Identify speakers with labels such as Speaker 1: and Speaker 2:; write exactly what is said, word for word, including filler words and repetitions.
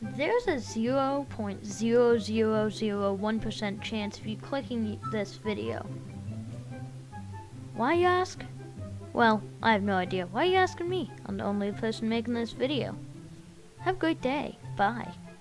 Speaker 1: There's a zero point zero zero zero one percent chance of you clicking this video. Why, you ask? Well, I have no idea. Why are you asking me? I'm the only person making this video. Have a great day. Bye.